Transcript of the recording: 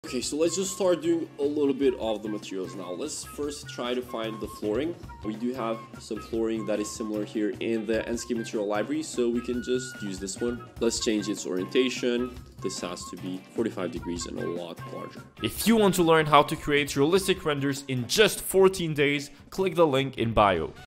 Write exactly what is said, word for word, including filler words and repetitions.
Okay, so let's just start doing a little bit of the materials now. Let's first try to find the flooring. We do have some flooring that is similar here in the Enscape material library, so we can just use this one. Let's change its orientation. This has to be forty-five degrees and a lot larger. If you want to learn how to create realistic renders in just fourteen days, click the link in bio.